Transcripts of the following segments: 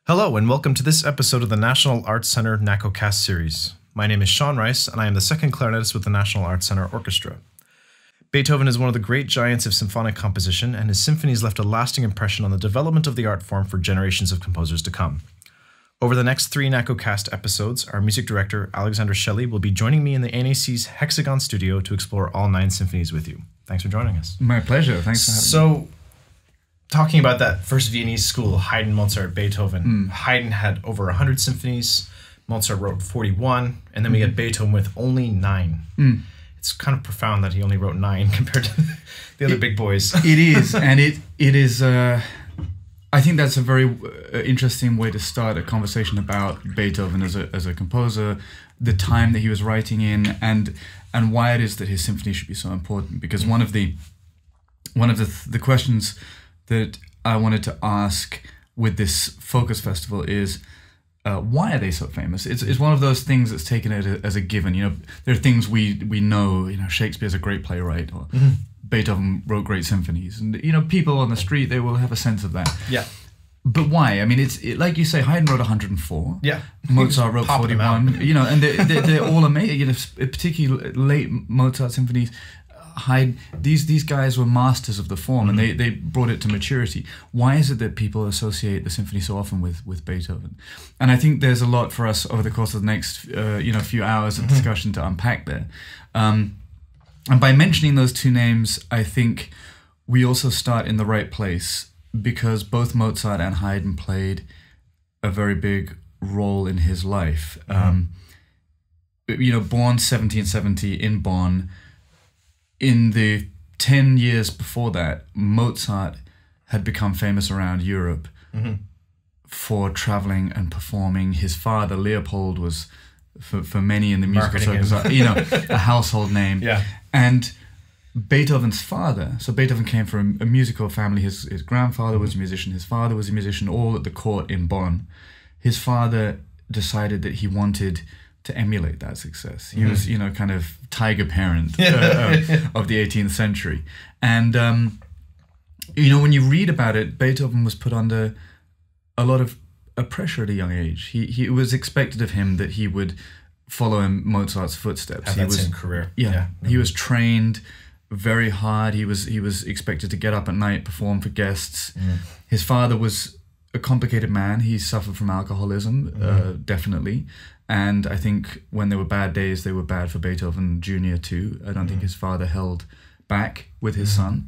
Hello and welcome to this episode of the National Arts Centre NACOcast series. My name is Sean Rice and I am the second clarinetist with the National Arts Centre Orchestra. Beethoven is one of the great giants of symphonic composition, and his symphonies left a lasting impression on the development of the art form for generations of composers to come. Over the next 3 NACOcast episodes, our music director, Alexander Shelley, will be joining me in the NAC's Hexagon studio to explore all 9 symphonies with you. Thanks for joining us. My pleasure. Thanks for having me. Talking about that first Viennese school, Haydn, Mozart, Beethoven. Haydn had over 100 symphonies, Mozart wrote 41, and then we get Beethoven with only 9. It's kind of profound that he only wrote 9 compared to the other big boys. It is, and it is, I think that's a very interesting way to start a conversation about Beethoven as a composer, the time that he was writing in, and why it is that his symphony should be so important. Because one of the questions that I wanted to ask with this Focus Festival is, why are they so famous? It's one of those things that's taken as a given. You know, there are things we know. You know, Shakespeare's a great playwright, or Beethoven wrote great symphonies, and you know, people on the street, they will have a sense of that. Yeah. But why? I mean, it's like you say, Haydn wrote 104. Yeah. Mozart wrote 41. You know, and they're all amazing. You know, particularly late Mozart symphonies. Haydn, these guys were masters of the form, and they brought it to maturity. Why is it that people associate the symphony so often with Beethoven? And I think there's a lot for us over the course of the next few hours of discussion to unpack there. And by mentioning those 2 names, I think we also start in the right place, because both Mozart and Haydn played a very big role in his life. Born 1770 in Bonn. In the 10 years before that, Mozart had become famous around Europe for traveling and performing. His father, Leopold, was, for many in the musical circles, a household name. Yeah. And Beethoven's father, so Beethoven came from a musical family. His grandfather was a musician, his father was a musician, all at the court in Bonn. His father decided that he wanted to emulate that success. He was, kind of tiger parent of the 18th century. And, when you read about it, Beethoven was put under a lot of pressure at a young age. He was expected of him that he would follow in Mozart's footsteps. Have that same career. Yeah. He was trained very hard. He was expected to get up at night, perform for guests. His father was a complicated man. He suffered from alcoholism, definitely. And I think when there were bad days, they were bad for Beethoven Jr. too. I don't think his father held back with his son.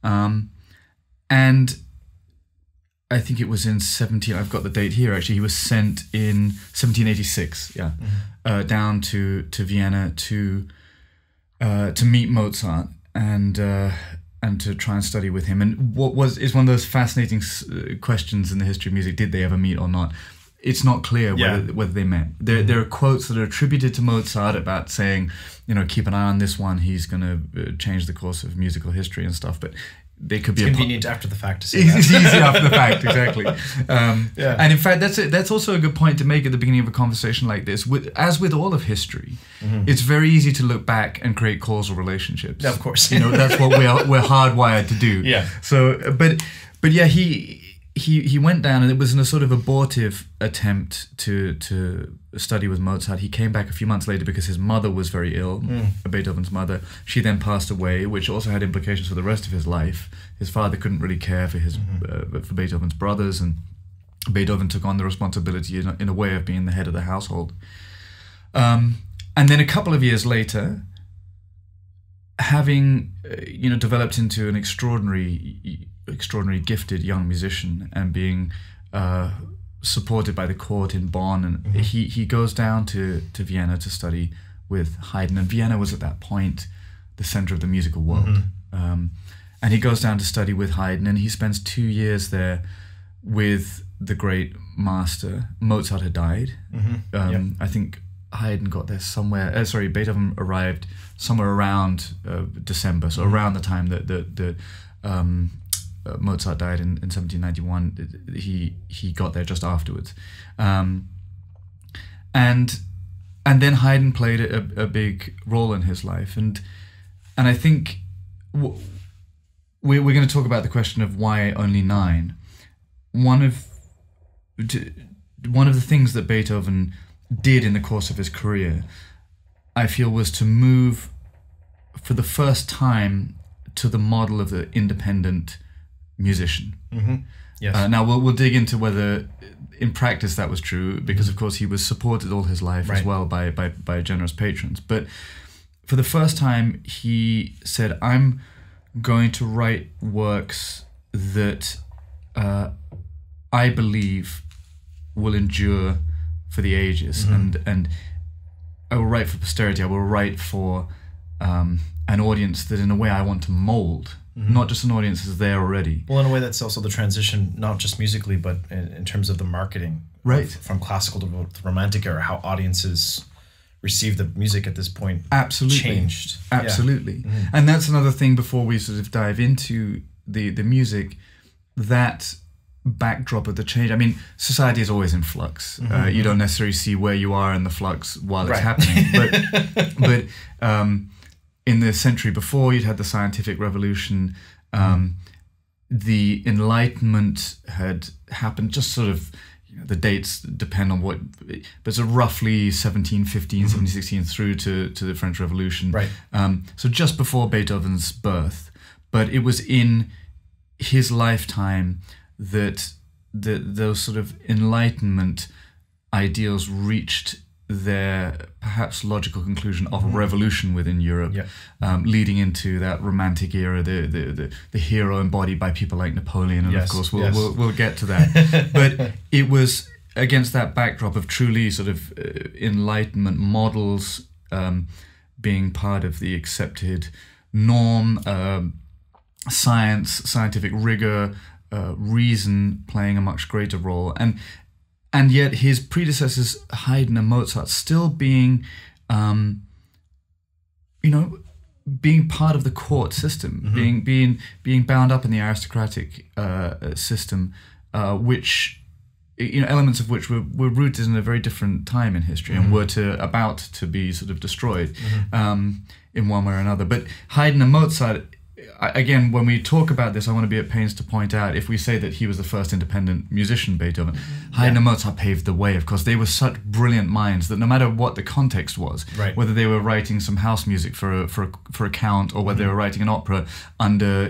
And I think it was in I've got the date here actually, he was sent in 1786, down to Vienna to meet Mozart and to try and study with him. And is one of those fascinating questions in the history of music: did they ever meet or not? It's not clear whether they met. There are quotes that are attributed to Mozart about saying, keep an eye on this one, he's going to change the course of musical history and stuff. But they could be convenient after the fact to say that. It's easy after the fact, exactly. And in fact, that's also a good point to make at the beginning of a conversation like this. As with all of history, it's very easy to look back and create causal relationships. Yeah, of course. That's what we're hardwired to do. Yeah. So, but yeah, he went down, and it was in a sort of abortive attempt to study with Mozart. He came back a few months later because his mother was very ill, Beethoven's mother. She then passed away, which also had implications for the rest of his life. His father couldn't really care for for Beethoven's brothers, and Beethoven took on the responsibility in a way of being the head of the household. And then a couple of years later, having developed into an extraordinary gifted young musician and being supported by the court in Bonn, and he goes down to Vienna to study with Haydn. And Vienna was at that point the center of the musical world. And he goes down to study with Haydn, and he spends 2 years there with the great master. Mozart had died. I think Haydn got there Beethoven arrived somewhere around December, so around the time that Mozart died in 1791. He got there just afterwards, and then Haydn played a big role in his life, and I think we're going to talk about the question of why only 9. One of one of the things that Beethoven did in the course of his career, I feel, was to move for the first time to the model of the independent musician. Mm-hmm. Yes. Now we'll dig into whether in practice that was true, because of course he was supported all his life as well by generous patrons. But for the first time, he said, "I'm going to write works that I believe will endure for the ages, and I will write for posterity. I will write for an audience that, in a way, I want to mold." Not just an audience that's there already. Well, in a way, that's also the transition, not just musically, but in terms of the marketing. Right. From classical to the Romantic era, how audiences receive the music at this point changed. Absolutely. Yeah. Mm-hmm. And that's another thing before we sort of dive into the music, that backdrop of the change. I mean, society is always in flux. You don't necessarily see where you are in the flux while it's happening. But in the century before, you'd had the scientific revolution. The Enlightenment had happened, just sort of, the dates depend on what, but sort of roughly 1715, 1716 through to the French Revolution. Right. So just before Beethoven's birth. But it was in his lifetime that those sort of Enlightenment ideals reached their perhaps logical conclusion of a revolution within Europe, leading into that Romantic era, the hero embodied by people like Napoleon, and of course we'll get to that. But it was against that backdrop of truly sort of Enlightenment models being part of the accepted norm, science, scientific rigor, reason playing a much greater role, and yet his predecessors, Haydn and Mozart, still being, being part of the court system, being bound up in the aristocratic system, which, elements of which were rooted in a very different time in history and were about to be sort of destroyed in one way or another. But Haydn and Mozart, again, when we talk about this, I want to be at pains to point out, if we say that he was the first independent musician, Beethoven, Haydn and Mozart paved the way. Of course, they were such brilliant minds that no matter what the context was, whether they were writing some house music for a count, or whether they were writing an opera under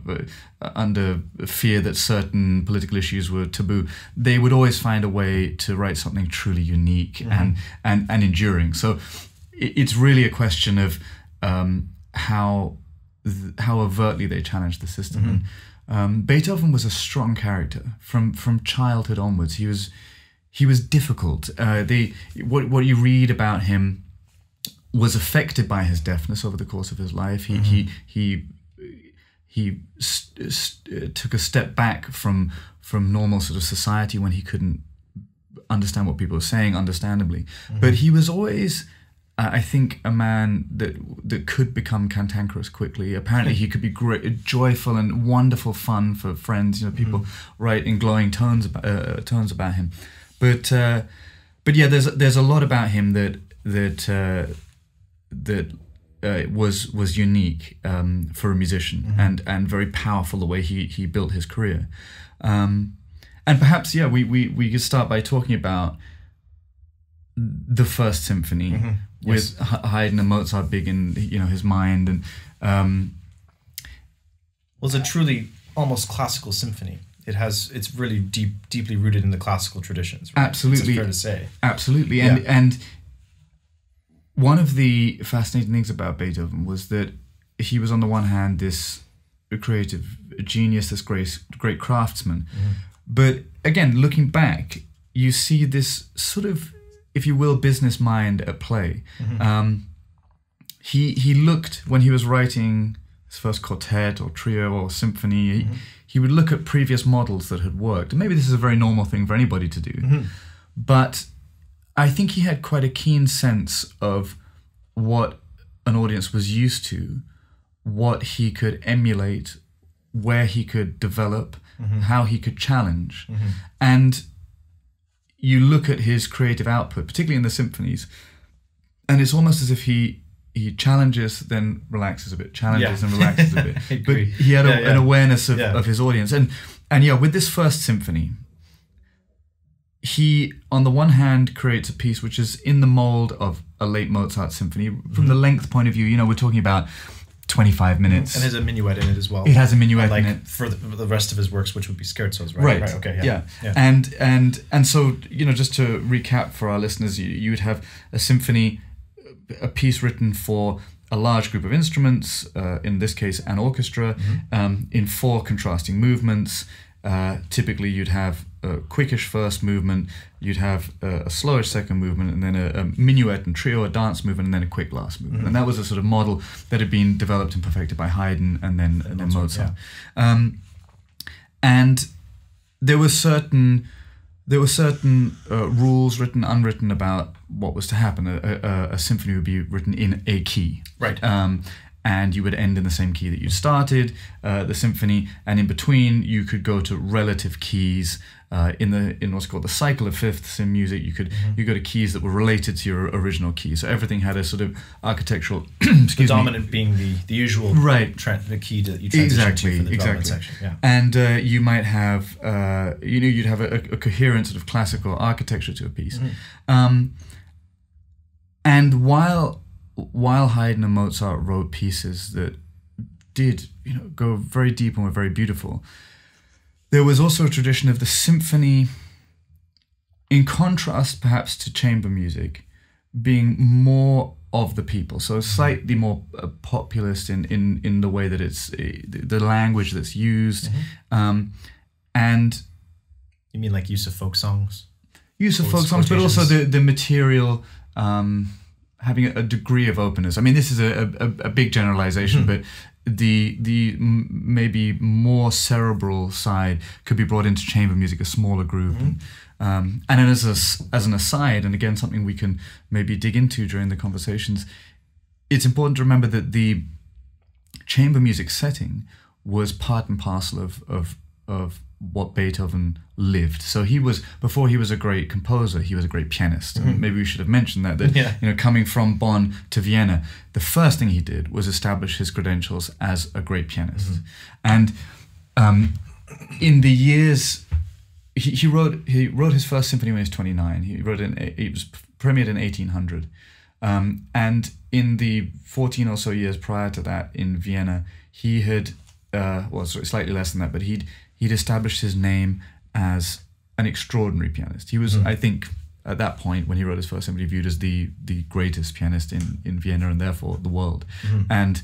fear that certain political issues were taboo, they would always find a way to write something truly unique and enduring. So it's really a question of how overtly they challenged the system. And Beethoven was a strong character from childhood onwards. He was difficult. What you read about him was affected by his deafness over the course of his life. He took a step back from normal sort of society when he couldn't understand what people were saying, understandably. But he was always, I think, a man that could become cantankerous quickly. Apparently, he could be great, joyful and wonderful fun for friends. People write in glowing tones about him. But yeah, there's a lot about him that was unique for a musician and very powerful, the way he built his career. And perhaps we could start by talking about the First Symphony. With Haydn and Mozart big in his mind, and was a truly almost classical symphony. It's really deeply rooted in the classical traditions. Right? Absolutely, it's fair to say. Absolutely, and one of the fascinating things about Beethoven was that he was, on the one hand, this creative genius, this great craftsman, but again, looking back, you see this sort of, if you will, business mind at play. He looked, when he was writing his first quartet or trio or symphony, he would look at previous models that had worked. And maybe this is a very normal thing for anybody to do. But I think he had quite a keen sense of what an audience was used to, what he could emulate, where he could develop, how he could challenge. And you look at his creative output, particularly in the symphonies, and it's almost as if he challenges, then relaxes a bit, challenges and relaxes a bit. But he had an awareness of his audience. And with this First Symphony, he, on the one hand, creates a piece which is in the mold of a late Mozart symphony. From the length point of view, we're talking about 25 minutes. And it has a minuet in it as well. It has a minuet in it. For the rest of his works, which would be scherzos, right? Right, okay, yeah. And so, just to recap for our listeners, you would have a symphony, a piece written for a large group of instruments, in this case an orchestra, in 4 contrasting movements. Typically you'd have a quickish first movement, you'd have a slowish second movement, and then a minuet and trio, a dance movement, and then a quick last movement. And that was a sort of model that had been developed and perfected by Haydn and then Mozart. Yeah. And there were certain rules, written, unwritten, about what was to happen. A symphony would be written in a key. Right. And you would end in the same key that you started the symphony, and in between you could go to relative keys. In what's called the cycle of fifths in music, you go to keys that were related to your original key. So everything had a sort of architectural. The dominant being the usual the key that you transition to for the development section. Yeah. And you might have you'd have a coherent sort of classical architecture to a piece. And while Haydn and Mozart wrote pieces that did go very deep and were very beautiful, there was also a tradition of the symphony, in contrast perhaps to chamber music, being more of the people. So slightly more populist in the way that it's the language that's used. And you mean like use of folk songs? Use of folk songs, but also the material, having a degree of openness. I mean, this is a big generalization, but the maybe more cerebral side could be brought into chamber music, a smaller group. And then as an aside, and again something we can maybe dig into during the conversations, it's important to remember that the chamber music setting was part and parcel of what Beethoven lived. So before he was a great composer, he was a great pianist. And maybe we should have mentioned that coming from Bonn to Vienna, the first thing he did was establish his credentials as a great pianist. And in the years, he wrote his first symphony when he was 29. It was premiered in 1800. And in the 14 or so years prior to that in Vienna, he had, slightly less than that, but he'd established his name as an extraordinary pianist. He was, I think, at that point, when he wrote his first symphony, viewed as the greatest pianist in Vienna and therefore the world. And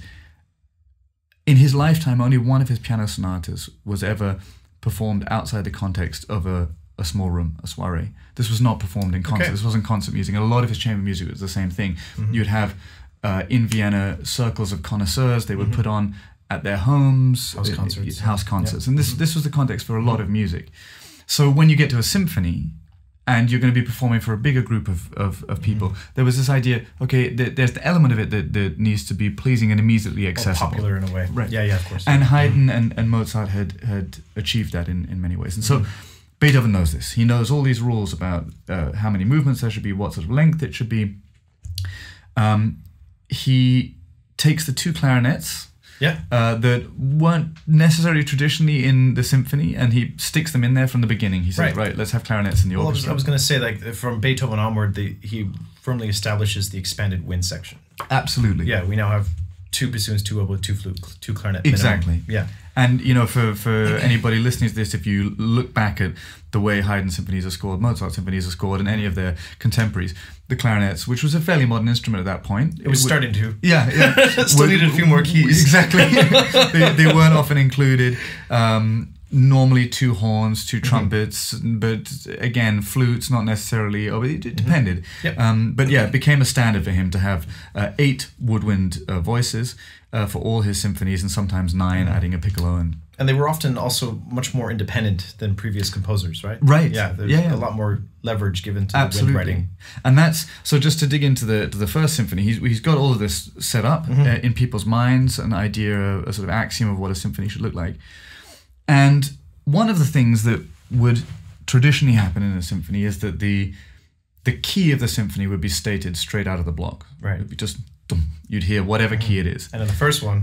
in his lifetime, only one of his piano sonatas was ever performed outside the context of a small room, a soiree. This was not performed in concert. This wasn't concert music. And a lot of his chamber music was the same thing. You'd have, in Vienna, circles of connoisseurs. They would put on at their homes, house concerts. And this was the context for a lot of music. So when you get to a symphony and you're going to be performing for a bigger group of people, there was this idea, there's the element of it that needs to be pleasing and immediately accessible. Popular in a way. Right. Yeah, of course. And Haydn and Mozart had achieved that in many ways. And so Beethoven knows this. He knows all these rules about how many movements there should be, what sort of length it should be. He takes the 2 clarinets, that weren't necessarily traditionally in the symphony, and he sticks them in there from the beginning. He says, right, let's have clarinets in the orchestra. I was going to say, like, from Beethoven onward, he firmly establishes the expanded wind section. Absolutely. Yeah, we now have 2 bassoons, 2 oboe, 2 flute, 2 clarinet. Exactly. Minimum. Yeah. And, for anybody listening to this, if you look back at the way Haydn symphonies are scored, Mozart symphonies are scored, and any of their contemporaries, the clarinets, which was a fairly modern instrument at that point. It was starting to. Yeah. Still needed a few more keys. Exactly. they weren't often included. Normally 2 horns, 2 trumpets, but again, flutes, not necessarily. It depended. But it became a standard for him to have 8 woodwind voices for all his symphonies, and sometimes 9, adding a piccolo in. And they were often also much more independent than previous composers, right? Right. Yeah, there's a lot more leverage given to the wind writing. And that's, so just to dig into the first symphony, he's got all of this set up in people's minds, an idea, a sort of axiom of what a symphony should look like. And one of the things that would traditionally happen in a symphony is that the key of the symphony would be stated straight out of the block. Right. It would be just, you'd hear whatever key it is. And in the first one,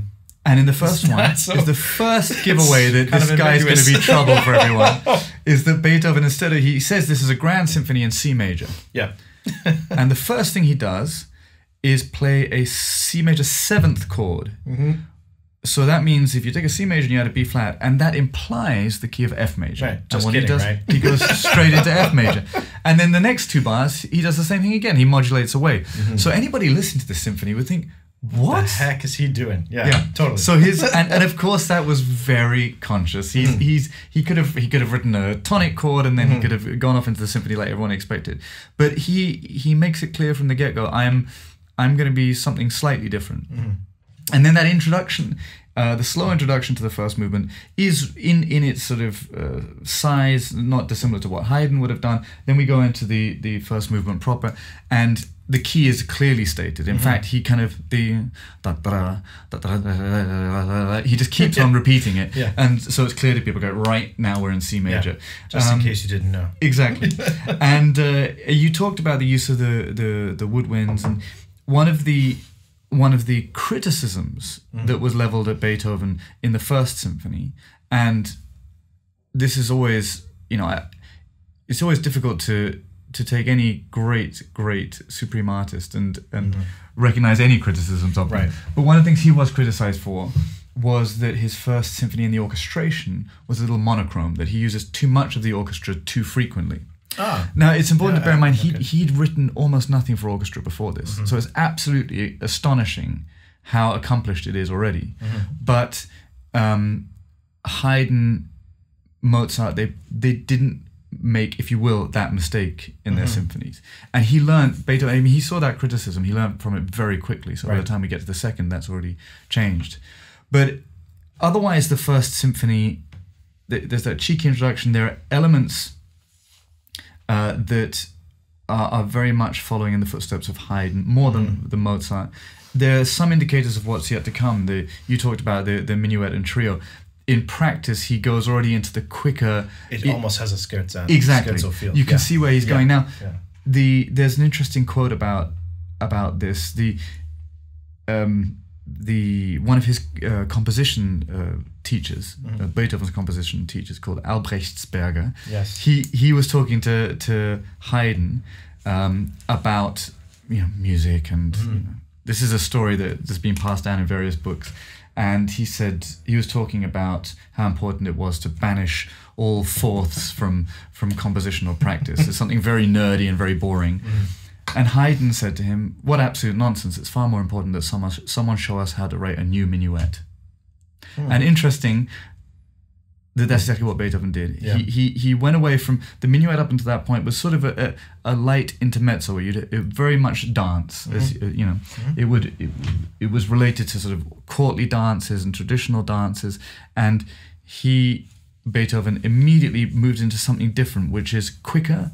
And in the first one, is the first giveaway that this guy's going to be trouble for everyone, is that Beethoven, instead of, he says this is a grand symphony in C major. Yeah. And the first thing he does is play a C major 7th chord. So that means if you take a C major and you add a B flat, and that implies the key of F major. Right. And what he does, he goes straight into F major. And then the next 2 bars, he does the same thing again. He modulates away. So anybody listening to this symphony would think, what the heck is he doing? Yeah, totally. So and of course that was very conscious. He could have written a tonic chord and then he could have gone off into the symphony like everyone expected. But he makes it clear from the get-go, I'm going to be something slightly different. And then that introduction, the slow introduction to the first movement, is in its sort of size not dissimilar to what Haydn would have done. Then we go into the first movement proper, and the key is clearly stated. In fact, he kind of he just keeps on repeating it, and so it's clear to people. Go, right now we're in C major, just in case you didn't know. Exactly. And you talked about the use of the woodwinds, and one of the criticisms that was leveled at Beethoven in the first symphony, and this is always, it's always difficult to take any great supreme artist and recognize any criticisms of him. But one of the things he was criticized for was that his first symphony in the orchestration was a little monochrome, that he uses too much of the orchestra too frequently. Now, it's important to bear in mind, he'd written almost nothing for orchestra before this, so it's absolutely astonishing how accomplished it is already. But Haydn, Mozart, they didn't make, if you will, that mistake in their symphonies. And he learned, Beethoven, I mean, he saw that criticism, he learned from it very quickly, so by the time we get to the second, that's already changed. But otherwise, the first symphony, there's that cheeky introduction, there are elements that are very much following in the footsteps of Haydn, more than the Mozart. There are some indicators of what's yet to come. You talked about the minuet and trio. In practice, he goes already into the quicker... It almost has a scherzo. Exactly. Scherzo feel. You can see where he's going now. There's an interesting quote about this. One of his composition teachers, Beethoven's composition teachers, called Albrechtsberger. Yes. He was talking to Haydn about music, and this is a story that's been passed down in various books. And he said he was talking about how important it was to banish all fourths from compositional practice. It's something very nerdy and very boring. And Haydn said to him, "What absolute nonsense! It's far more important that someone show us how to write a new minuet." And interesting that that's exactly what Beethoven did. He went away from the minuet up until that point was sort of a light intermezzo where you'd very much dance, as it was related to sort of courtly dances and traditional dances, and Beethoven immediately moved into something different, which is quicker,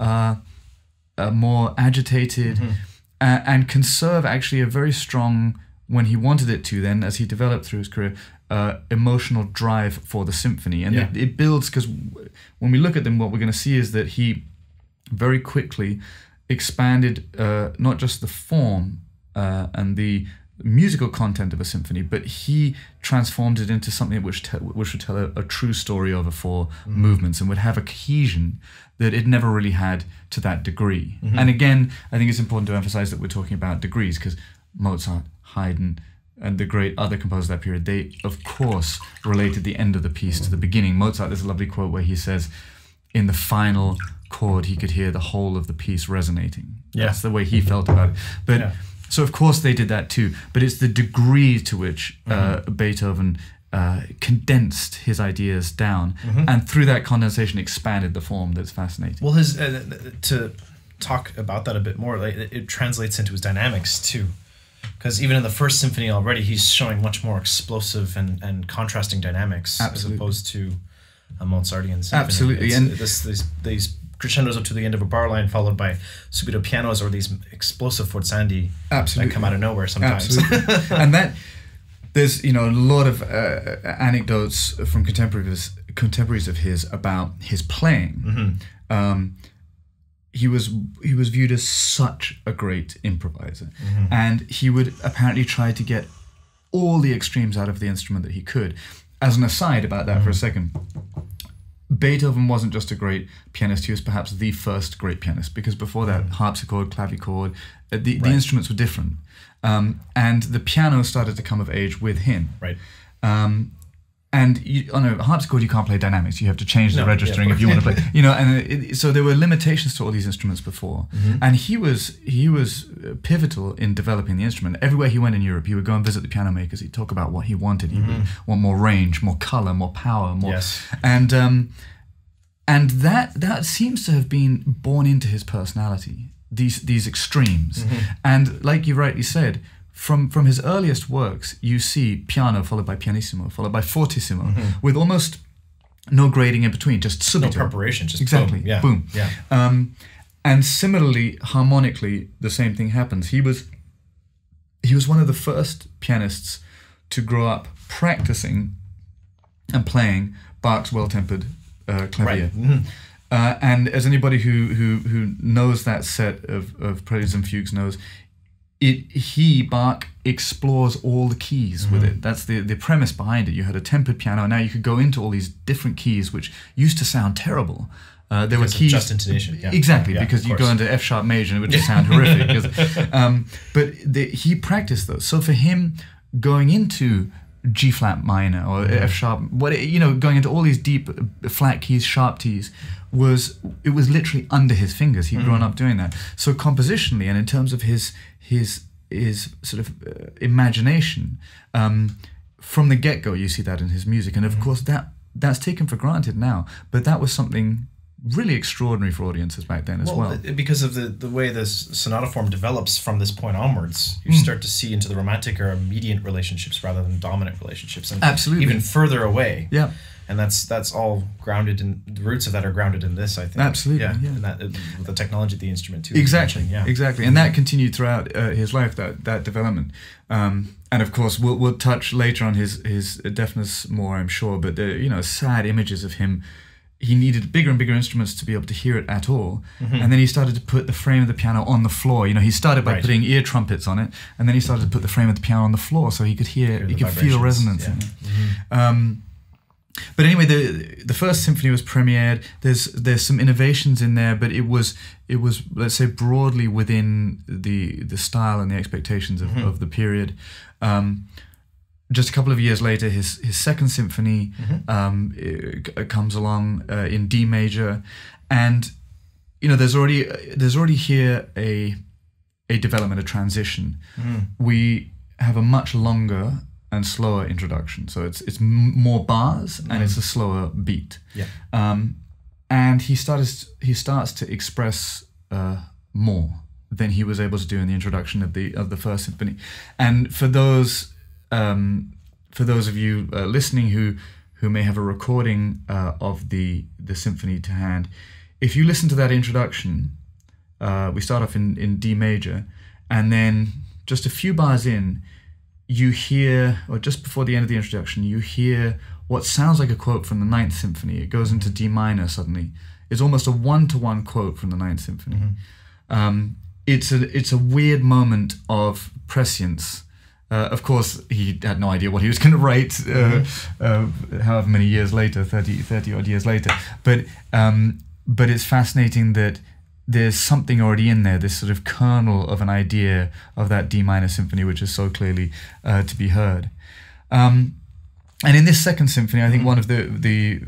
more agitated, and can serve actually a very strong, when he wanted it to then, as he developed through his career, emotional drive for the symphony. And it builds, because when we look at them, what we're going to see is that he very quickly expanded not just the form and the musical content of a symphony, but he transformed it into something which would tell a true story over 4 movements and would have a cohesion that it never really had to that degree. And again, I think it's important to emphasize that we're talking about degrees, because Mozart, Haydn, and the great other composers of that period, they, of course, related the end of the piece to the beginning. Mozart, there's a lovely quote where he says, in the final chord, he could hear the whole of the piece resonating. That's the way he felt about it. But so, of course, they did that too. But it's the degree to which Beethoven condensed his ideas down, and through that condensation expanded the form that's fascinating. Well, to talk about that a bit more, it translates into his dynamics too. Because even in the first symphony already, he's showing much more explosive and contrasting dynamics as opposed to a Mozartian symphony. Absolutely. And these crescendos up to the end of a bar line, followed by subito pianos or these explosive forzandi that come out of nowhere sometimes. Absolutely. And that there's a lot of anecdotes from contemporaries of his about his playing. He was viewed as such a great improviser, and he would apparently try to get all the extremes out of the instrument that he could. As an aside about that for a second, Beethoven wasn't just a great pianist, he was perhaps the first great pianist, because before that, harpsichord, clavichord, the instruments were different. And the piano started to come of age with him. Right. And on a harpsichord, you can't play dynamics. You have to change the registering if you want to play. And so there were limitations to all these instruments before. And he was pivotal in developing the instrument. Everywhere he went in Europe, he would go and visit the piano makers. He'd talk about what he wanted. He would want more range, more color, more power, more. Yes. And that seems to have been born into his personality. These extremes. And like you rightly said, from his earliest works, you see piano followed by pianissimo, followed by fortissimo, with almost no grading in between, just subito. No preparation, just exactly, boom. Yeah. Boom. Yeah. And similarly, harmonically, the same thing happens. He was one of the first pianists to grow up practicing and playing Bach's well-tempered clavier. Right. And as anybody who knows that set of preludes and fugues knows, Bach explores all the keys with it. That's the premise behind it. You had a tempered piano, and now you could go into all these different keys, which used to sound terrible. There were keys, just intonation. Yeah. Exactly, Yeah, because you go into F sharp major and it would just sound horrific. But he practiced those. So for him, going into G flat minor or F sharp, going into all these deep flat keys, sharp keys, was literally under his fingers. He'd grown up doing that. So compositionally, and in terms of his sort of imagination, from the get-go, you see that in his music, and of course that's taken for granted now. But that was something really extraordinary for audiences back then as well. Because of the way this sonata form develops from this point onwards, you start to see into the romantic or immediate relationships rather than dominant relationships, and absolutely even further away. Yeah. And that's all grounded in the roots of that are grounded in this, I think. Absolutely, yeah. And that with the technology of the instrument too. Exactly, Yeah. Exactly, and that continued throughout his life. That development, and of course we'll touch later on his deafness more, I'm sure. But sad images of him. He needed bigger and bigger instruments to be able to hear it at all, and then he started to put the frame of the piano on the floor. He started by putting ear trumpets on it, and then he started to put the frame of the piano on the floor so he could feel resonance in it. But anyway, the first symphony was premiered. There's some innovations in there, but it was let's say broadly within the style and the expectations of the period. Just a couple of years later, his second symphony comes along in D major, and there's already here a development, a transition. We have a much longer and slower introduction, so it's more bars and it's a slower beat. Yeah. And he starts to express more than he was able to do in the introduction of the first symphony. And for those of you listening who may have a recording of the symphony to hand, if you listen to that introduction, we start off in D major, and then just a few bars in, you hear, or just before the end of the introduction, you hear what sounds like a quote from the Ninth Symphony. It goes into D minor suddenly. It's almost a one-to-one quote from the Ninth Symphony. It's a weird moment of prescience. Of course, he had no idea what he was going to write, however many years later, 30 odd years later. But it's fascinating that there's something already in there, this sort of kernel of an idea of that D minor symphony, which is so clearly to be heard. And in this second symphony, I think one of the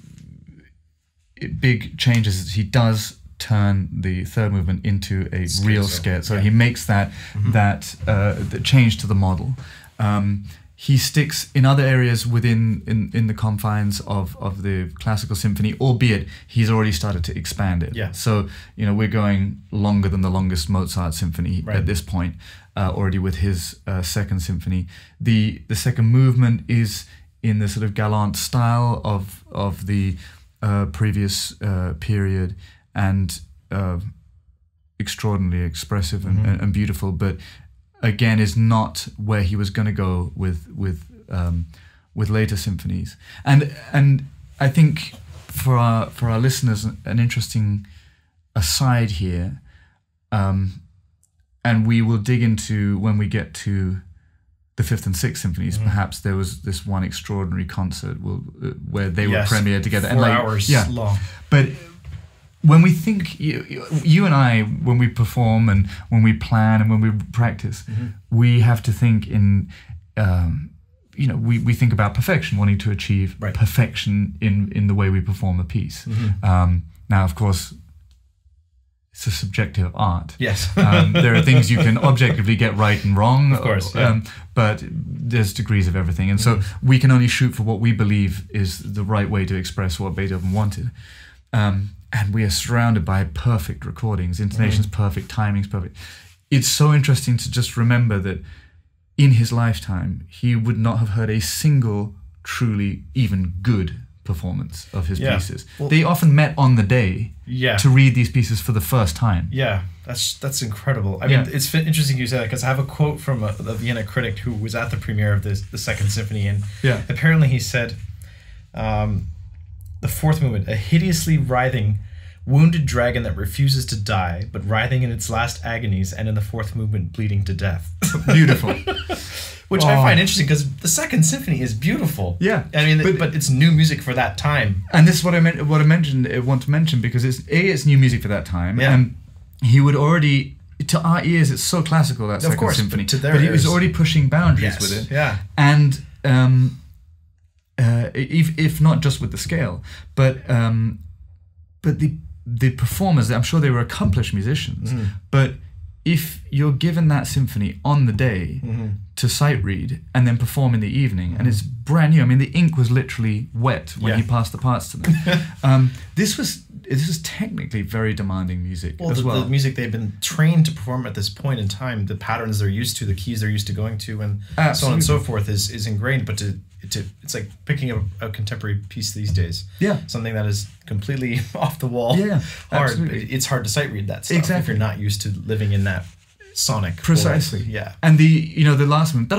big changes is he does turn the third movement into a real scherzo. So he makes that change to the model. He sticks in other areas within the confines of the classical symphony, albeit he's already started to expand it. Yeah. So we're going longer than the longest Mozart symphony at this point, already with his second symphony. The second movement is in the sort of gallant style of the previous period, and extraordinarily expressive and beautiful, but again is not where he was going to go with later symphonies. And I think for our listeners, an interesting aside here, and we will dig into when we get to the Fifth and Sixth Symphonies, perhaps there was this one extraordinary concert where they were premiered together. 4 hours long. But when we think, you and I, when we perform and when we plan and when we practice, we have to think in, we think about perfection, wanting to achieve perfection in the way we perform a piece. Now, of course, it's a subjective art. Yes. There are things you can objectively get right and wrong. Of course. But there's degrees of everything. And so we can only shoot for what we believe is the right way to express what Beethoven wanted. And we are surrounded by perfect recordings, intonations perfect, timings perfect. It's so interesting to just remember that in his lifetime, he would not have heard a single truly even good performance of his pieces. Well, they often met on the day to read these pieces for the first time. Yeah, that's incredible. I mean, it's interesting you say that, because I have a quote from a Vienna critic who was at the premiere of the Second Symphony, and apparently he said, the fourth movement, a hideously writhing, wounded dragon that refuses to die, but writhing in its last agonies, and in the fourth movement bleeding to death. Beautiful. Which I find interesting, because the Second Symphony is beautiful. Yeah, I mean, but it's new music for that time. And this is what I want to mention, because it's new music for that time. Yeah. And he would already, to our ears, it's so classical, that Second Symphony. But he was already pushing boundaries with it. Yeah. And if not just with the scale, but the performers, I'm sure they were accomplished musicians, but if you're given that symphony on the day to sight read and then perform in the evening, and it's brand new, I mean, the ink was literally wet when he passed the parts to them. This was technically very demanding music as well. The music they've been trained to perform at this point in time, the patterns they're used to, the keys they're used to going to, and so on and so forth is ingrained. But it's like picking up a contemporary piece these days. Yeah, something that is completely off the wall. Yeah, hard. Absolutely. It's hard to sight read that stuff if you're not used to living in that sonic. Precisely. World. Yeah. And the last one.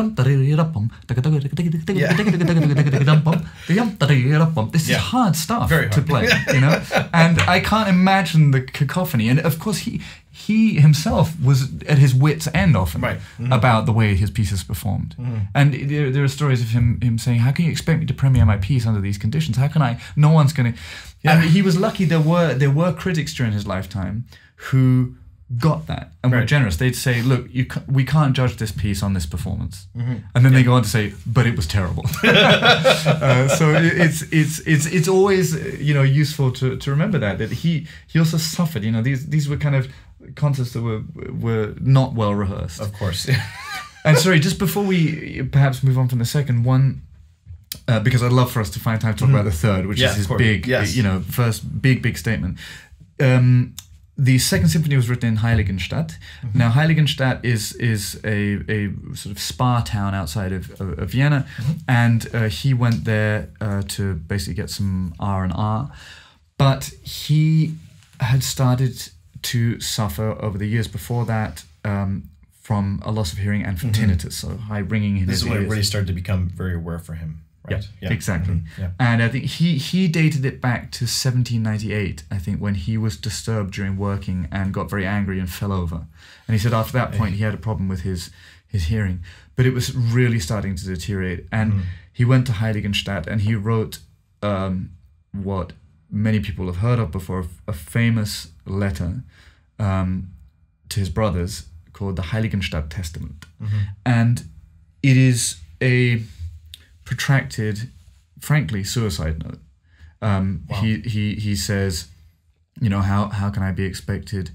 This is hard stuff to play. And I can't imagine the cacophony. And of course he himself was at his wit's end often about the way his pieces performed. And there are stories of him saying, how can you expect me to premiere my piece under these conditions? How can I? No one's going to. Yeah. And he was lucky. There were critics during his lifetime who got that and were generous. They'd say, look, we can't judge this piece on this performance. And then they go on to say, but it was terrible. So it's always useful to remember that he also suffered. These were kind of concerts that were not well rehearsed. Of course. And sorry, just before we perhaps move on from the second one, because I'd love for us to find time to talk about the third, which is his big, first big statement. The Second Symphony was written in Heiligenstadt. Now, Heiligenstadt is a sort of spa town outside of Vienna, and he went there to basically get some R&R. But he had started to suffer over the years before that from a loss of hearing and from tinnitus, so high ringing in his ears. This is when it really started to become very aware for him. Right. Yeah, exactly. Yeah. And I think he dated it back to 1798, I think, when he was disturbed during working and got very angry and fell over. And he said after that point he had a problem with his hearing. But it was really starting to deteriorate. And he went to Heiligenstadt and he wrote what many people have heard of before, a famous letter to his brothers called the Heiligenstadt Testament. And it is a protracted, frankly, suicide note. Wow. He says, how can I be expected,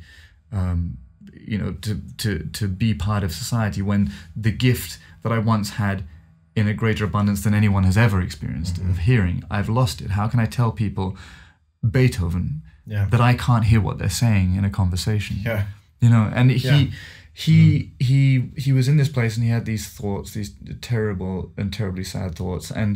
to be part of society when the gift that I once had in a greater abundance than anyone has ever experienced of hearing, I've lost it. How can I tell people Beethoven that I can't hear what they're saying in a conversation? Yeah, and he was in this place and he had these thoughts, these terrible and terribly sad thoughts, and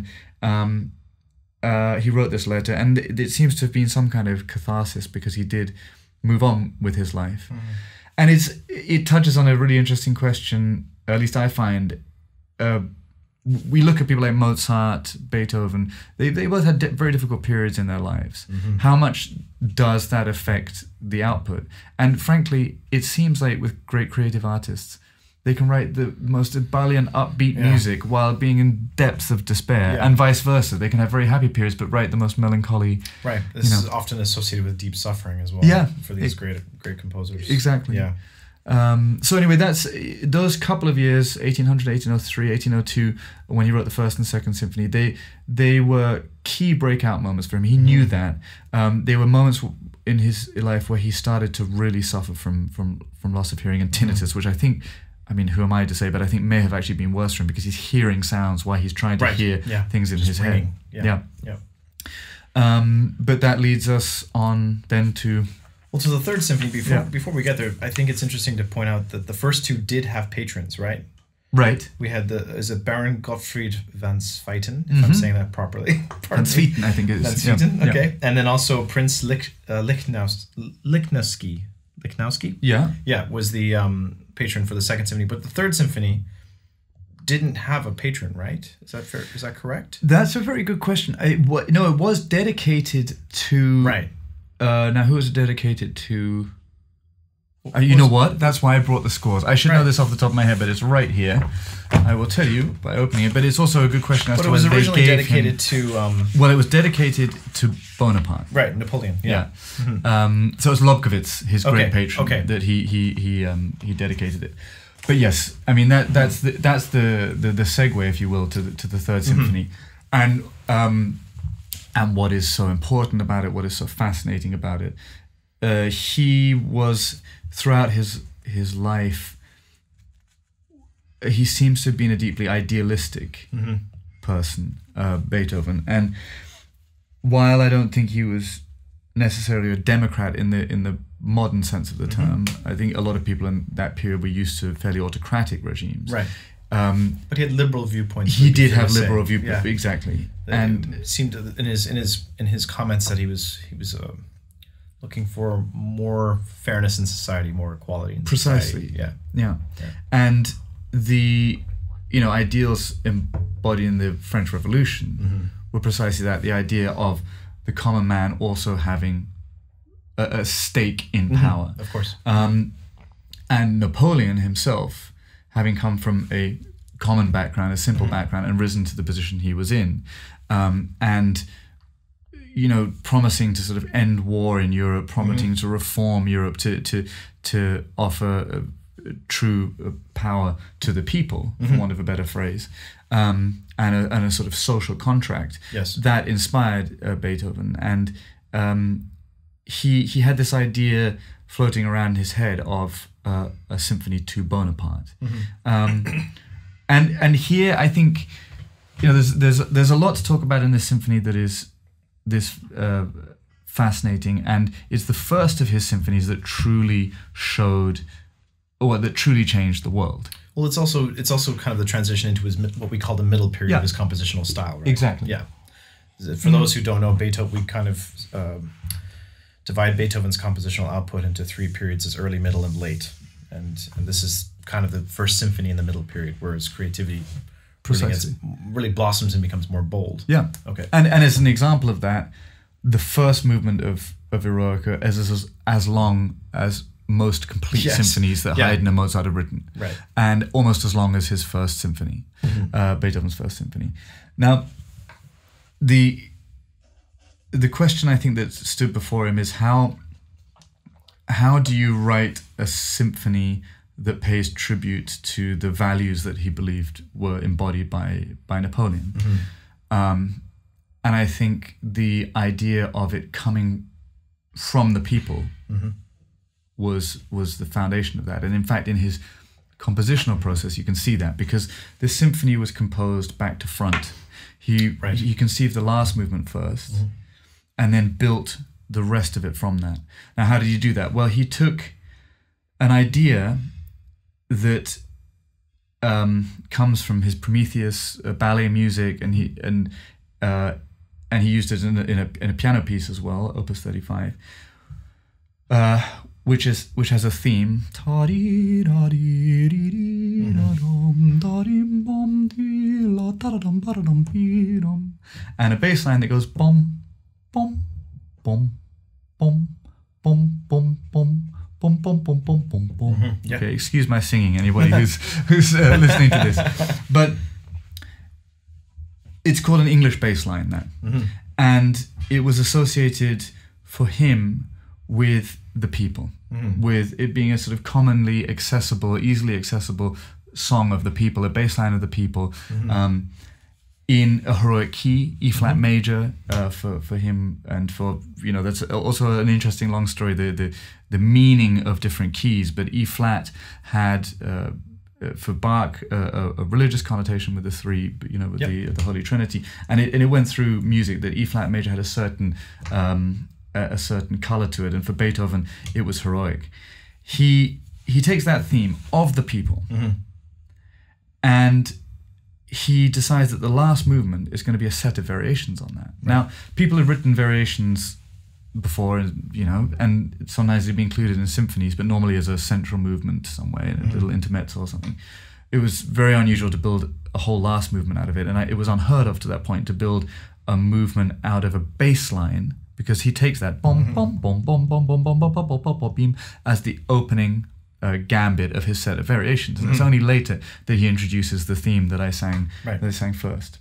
he wrote this letter, and it seems to have been some kind of catharsis because he did move on with his life. And it touches on a really interesting question, at least I find. We look at people like Mozart, Beethoven, they both had very difficult periods in their lives. How much does that affect the output? And frankly, it seems like with great creative artists, They can write the most ebullient, upbeat music while being in depths of despair, and vice versa. They can have very happy periods, but write the most melancholy. Right. This is often associated with deep suffering as well. Yeah. For these great composers. Exactly. Yeah. So anyway, that's those couple of years, 1800, 1803, 1802, when he wrote the first and second symphony. They were key breakout moments for him. He knew that. They were moments in his life where he started to really suffer from loss of hearing and tinnitus, which I think. I mean, who am I to say? But I think may have actually been worse for him because he's hearing sounds while he's trying to hear things in his head. Yeah. But that leads us on then to... Well, to the third symphony. Before we get there, I think it's interesting to point out that the first two did have patrons, right? Right. We had is it Baron Gottfried van Swieten, if I'm saying that properly. Van Swieten, I think it is. Van Swieten, okay. Yeah. And then also Prince Lichnowsky. Yeah, was the patron for the second symphony. But the third symphony didn't have a patron, right? Is that fair? Is that correct? That's a very good question. It was dedicated to... Right. Now, who was it dedicated to? You know what? That's why I brought the scores. I should know this off the top of my head, but it's right here. I will tell you by opening it. But it's also a good question as to whether they gave him... But it was originally dedicated to... Well, it was dedicated to Bonaparte. Right, Napoleon. Yeah. So it's Lobkowitz, his great patron, that he dedicated it. But yes, I mean that's the segue, if you will, to the third symphony, and what is so important about it, what is so fascinating about it. He was, throughout his life, he seems to have been a deeply idealistic person, Beethoven. And while I don't think he was necessarily a democrat in the modern sense of the term, I think a lot of people in that period were used to fairly autocratic regimes. Right. But he had liberal viewpoints. He did have liberal viewpoints, exactly. And it seemed in his comments that he was looking for more fairness in society, more equality in society. Yeah. And the ideals embodied in the French Revolution were precisely that, the idea of the common man also having a stake in power. Of course. And Napoleon himself, having come from a common background, a simple background, and risen to the position he was in, and promising to sort of end war in Europe, promising to reform Europe, to offer true power to the people, for want of a better phrase, and a sort of social contract. Yes. That inspired Beethoven, and he had this idea floating around his head of a symphony to Bonaparte, and here I think there's a lot to talk about in this symphony that is this fascinating, and it's the first of his symphonies that truly showed, or that truly changed the world. Well, it's also kind of the transition into his what we call the middle period of his compositional style, right? Exactly. Yeah. For those who don't know Beethoven, we kind of divide Beethoven's compositional output into three periods: as early, middle, and late. And this is kind of the first symphony in the middle period, where his creativity really blossoms and becomes more bold. Yeah. Okay. And as an example of that, the first movement of Eroica is as long as most complete symphonies that Haydn and Mozart have written. Right. And almost as long as his first symphony, Beethoven's first symphony. Now, the question I think that stood before him is how do you write a symphony that pays tribute to the values that he believed were embodied by Napoleon? And I think the idea of it coming from the people was the foundation of that. And in fact, in his compositional process, you can see that, because this symphony was composed back to front. He conceived the last movement first, and then built the rest of it from that. Now, how did he do that? Well, he took an idea that comes from his Prometheus ballet music, and he used it in a piano piece as well, Opus 35, which has a theme, and a bass line that goes bom bom bom bom bom bom bom bum bum bum bum bum bum. Yeah. Okay, excuse my singing, anybody who's listening to this, but it's called an English bass line, that, and it was associated for him with the people, with it being a sort of commonly accessible, easily accessible song of the people, a bass line of the people, in a heroic key, E flat major, for him, and for, you know, that's also an interesting long story, the meaning of different keys, but E flat had for Bach a religious connotation with the three, you know, with the Holy Trinity, and it went through music that E flat major had a certain color to it, and for Beethoven it was heroic. He takes that theme of the people, and he decides that the last movement is going to be a set of variations on that. Right. Now, people have written variations before, you know, and sometimes they'd be included in symphonies, but normally as a central movement somewhere, in a little intermezzo or something. It was very unusual to build a whole last movement out of it, and it was unheard of to that point to build a movement out of a bass line, because he takes that bom bom bom bom bom bom bom bom bom bom bom bom as the opening gambit of his set of variations, and it's only later that he introduces the theme that I sang first.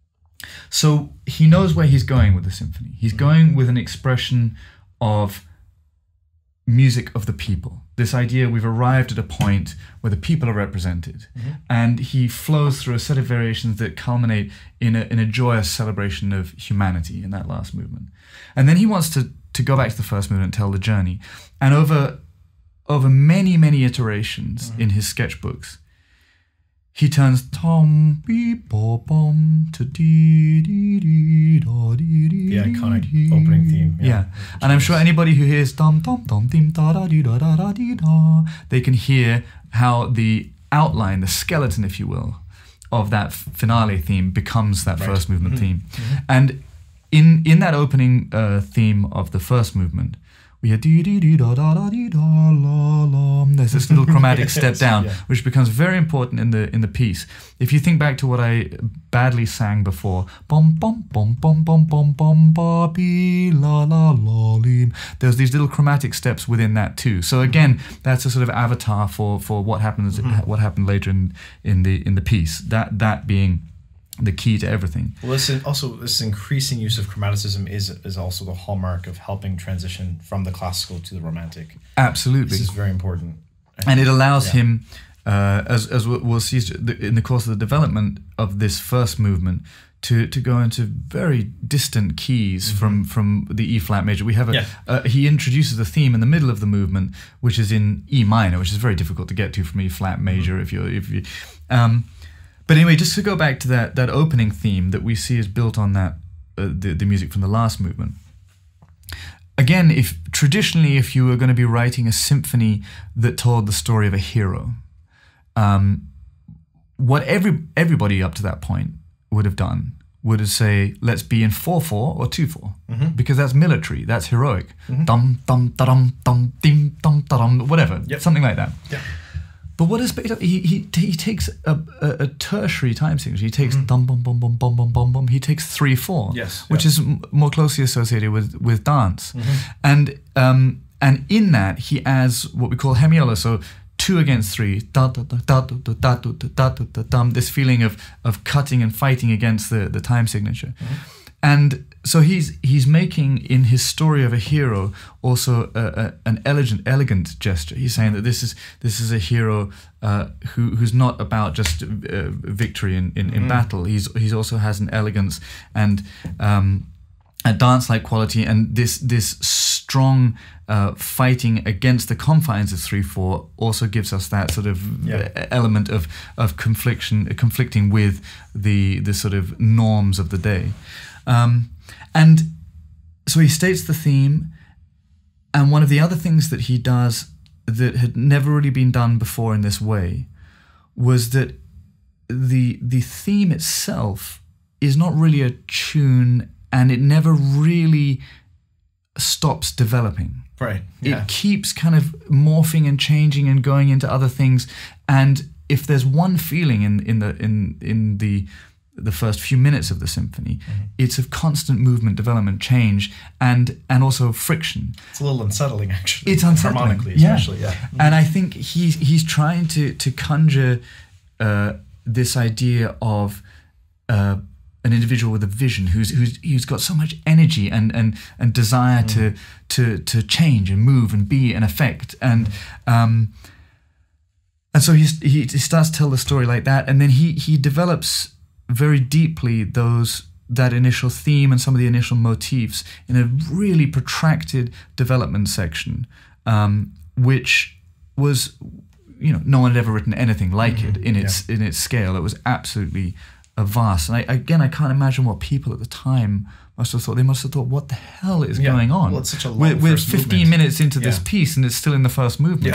So he knows where he's going with the symphony. He's going with an expression of music of the people. This idea, we've arrived at a point where the people are represented, and he flows through a set of variations that culminate in a joyous celebration of humanity in that last movement. And then he wants to go back to the first movement and tell the journey. And over many iterations in his sketchbooks, he turns tom beep bo bom to dee dee dee da dee dee. The iconic opening theme. Yeah. And I'm sure anybody who hears dum dum dum dim da da dee da da da dee da, they can hear how the outline, the skeleton, if you will, of that finale theme becomes that first movement theme. And in that opening theme of the first movement, we hear dee dee dee da da da dee da la la. There's this little chromatic step down, which becomes very important in the piece. If you think back to what I badly sang before, bom bom bom bom bom bom bom ba be la la la lim. There's these little chromatic steps within that too. So again, that's a sort of avatar for what happens, what happened later in the piece. That being the key to everything. Well, this increasing use of chromaticism is also the hallmark of helping transition from the classical to the romantic. Absolutely. This is very important. And it allows him, as we'll see in the course of the development of this first movement, to go into very distant keys from the E flat major. We have he introduces a theme in the middle of the movement, which is in E minor, which is very difficult to get to from E flat major if you. But anyway, just to go back to that opening theme that we see is built on that the music from the last movement. Again, traditionally, if you were going to be writing a symphony that told the story of a hero, what everybody up to that point would have done would have say, let's be in 4/4 or 2/4, because that's military, that's heroic, dum dum da dum dum dim dum da dum, whatever, something like that. Yeah. But what is Beethoven? He takes a tertiary time signature. He takes dum bum bum bum bum bum bum bum. He takes 3/4, which is more closely associated with dance, and in that he adds what we call hemiola, so 2 against 3, da da da da da da da da da da. This feeling of cutting and fighting against the time signature, and so he's making in his story of a hero also an elegant gesture. He's saying that this is a hero who's not about just victory in battle. He's also has an elegance and a dance-like quality, and this strong fighting against the confines of 3/4 also gives us that sort of element of conflicting with the sort of norms of the day. And so he states the theme, and one of the other things that he does that had never really been done before in this way was that the theme itself is not really a tune, and it never really stops developing. Right. Yeah. It keeps kind of morphing and changing and going into other things, and if there's one feeling in the first few minutes of the symphony, it's of constant movement, development, change, and also friction. It's a little unsettling, actually. It's unsettling, harmonically, especially. Yeah. And I think he's trying to conjure this idea of an individual with a vision who's got so much energy and desire to change and move and be and affect, and so he starts to tell the story like that, and then he develops very deeply that initial theme and some of the initial motifs in a really protracted development section, which was, no one had ever written anything like it in its scale. It was absolutely vast. And I can't imagine what people at the time must have thought. They must have thought, what the hell is going on? Well, it's such a long we're 15 minutes into this piece and it's still in the first movement.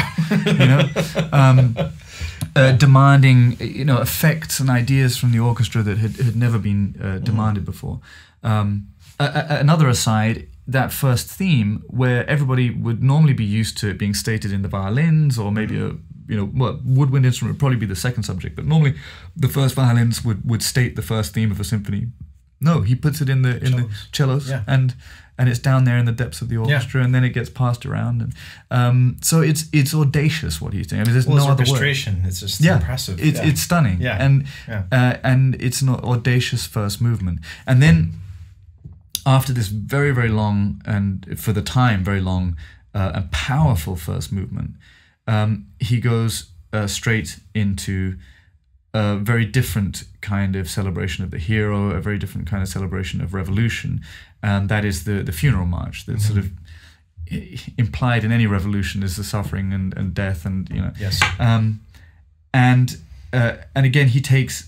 Demanding effects and ideas from the orchestra that had never been demanded before. Another aside, that first theme, where everybody would normally be used to it being stated in the violins, or maybe a woodwind instrument would probably be the second subject, but normally the first violins would state the first theme of a symphony. No, he puts it in the cellos, and it's down there in the depths of the orchestra, and then it gets passed around, and so it's audacious what he's doing. I mean, there's no other orchestration. Word. It's just impressive. It's stunning, and it's an audacious first movement, and then after this very, very long, and for the time very long and powerful first movement, he goes straight into a very different kind of celebration of the hero, a very different kind of celebration of revolution, and that is the funeral march. That's sort of implied in any revolution is the suffering and death, and Yes. And again he takes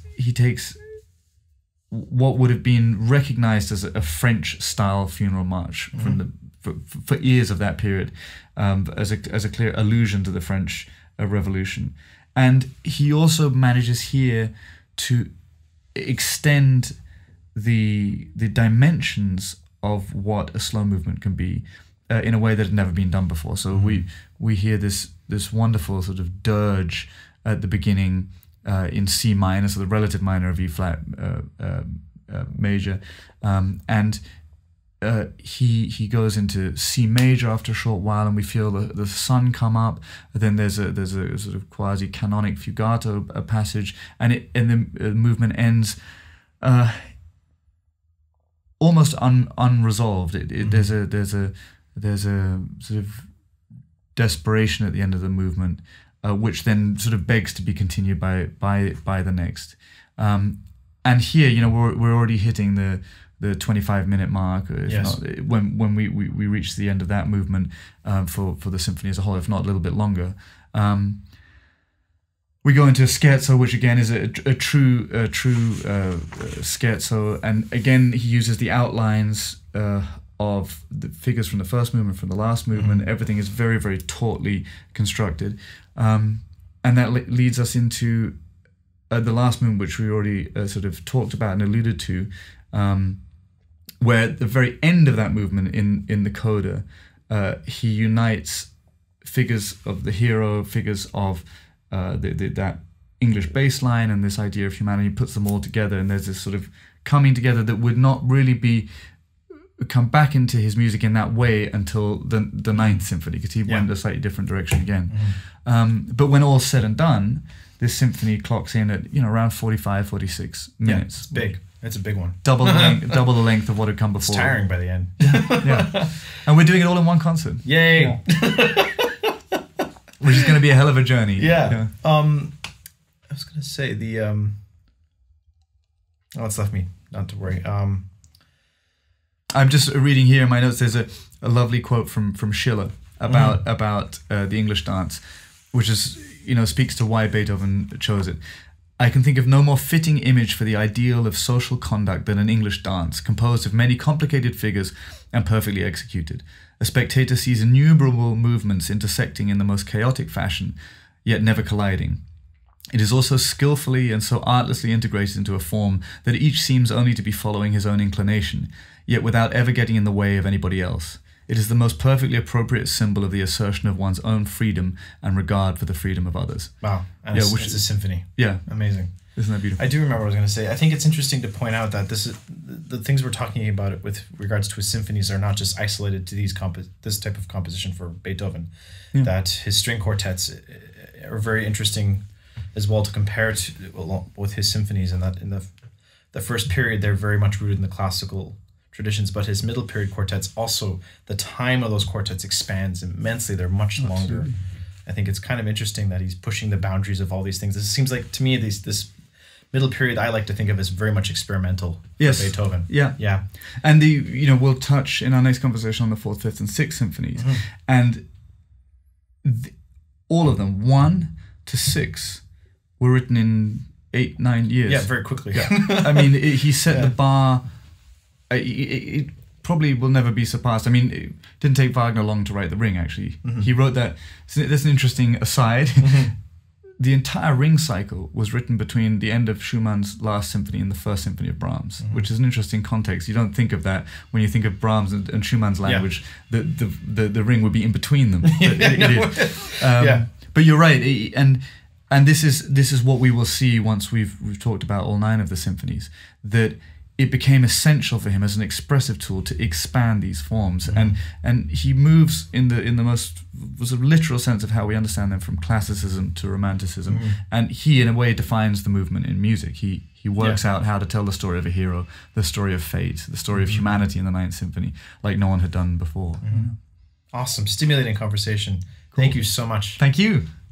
what would have been recognized as a French style funeral march from for years of that period, as a clear allusion to the French Revolution. And he also manages here to extend the dimensions of what a slow movement can be in a way that had never been done before. So we hear this wonderful sort of dirge at the beginning in C minor, so the relative minor of E flat major, and he goes into C major after a short while, and we feel the sun come up. And then there's a sort of quasi canonic fugato passage, and the movement ends almost unresolved. There's a sort of desperation at the end of the movement, which then sort of begs to be continued by the next. And here, we're already hitting the 25-minute mark, if not, when we reach the end of that movement for the symphony as a whole, if not a little bit longer. We go into a scherzo, which again is a true scherzo, and again he uses the outlines of the figures from the first movement, from the last movement. Everything is very, very tautly constructed, and that leads us into the last movement, which we already sort of talked about and alluded to, where at the very end of that movement in the coda, he unites figures of the hero, figures of that English bass line and this idea of humanity, puts them all together, and there's this sort of coming together that would not really come back into his music in that way until the Ninth Symphony, because he went a slightly different direction again. But when all's said and done, this symphony clocks in at around 45, 46 minutes. It's big. It's a big one. Double the length of what had come before. It's tiring by the end. Yeah. And we're doing it all in one concert. Yay! Yeah. Which is going to be a hell of a journey. Yeah. I was going to say it's left me, not to worry. I'm just reading here in my notes. There's a lovely quote from Schiller about the English dance, which is speaks to why Beethoven chose it. I can think of no more fitting image for the ideal of social conduct than an English dance, composed of many complicated figures and perfectly executed. A spectator sees innumerable movements intersecting in the most chaotic fashion, yet never colliding. It is also skillfully and so artlessly integrated into a form that each seems only to be following his own inclination, yet without ever getting in the way of anybody else. It is the most perfectly appropriate symbol of the assertion of one's own freedom and regard for the freedom of others. Wow. And it's a symphony. Yeah. Amazing. Isn't that beautiful? I do remember what I was going to say. I think it's interesting to point out that this is the things we're talking about it with regards to his symphonies are not just isolated to this type of composition for Beethoven. Yeah. That his string quartets are very interesting as well to compare to with his symphonies, and that in the first period they're very much rooted in the classical traditions, but his middle period quartets also, the time of those quartets expands immensely. They're much longer. I think it's kind of interesting that he's pushing the boundaries of all these things. This seems like, to me, this middle period I like to think of as very much experimental for Beethoven. Yeah. And we'll touch in our next conversation on the 4th, 5th, and 6th symphonies. And all of them, 1 to 6, were written in 8-9 years. Yeah, very quickly. Yeah. I mean, he set the bar. It probably will never be surpassed. I mean, it didn't take Wagner long to write the Ring, actually. He wrote that. So that's an interesting aside. The entire Ring cycle was written between the end of Schumann's last symphony and the first symphony of Brahms, which is an interesting context. You don't think of that when you think of Brahms and Schumann's language. The Ring would be in between them. It is. But you're right, and this is what we will see once we've talked about all 9 of the symphonies, that it became essential for him as an expressive tool to expand these forms, and he moves in the most sort of literal sense of how we understand them, from classicism to romanticism, and he in a way defines the movement in music. He works out how to tell the story of a hero, the story of fate, the story of humanity in the 9th Symphony, like no one had done before. Awesome, stimulating conversation. Cool. Thank you so much. Thank you.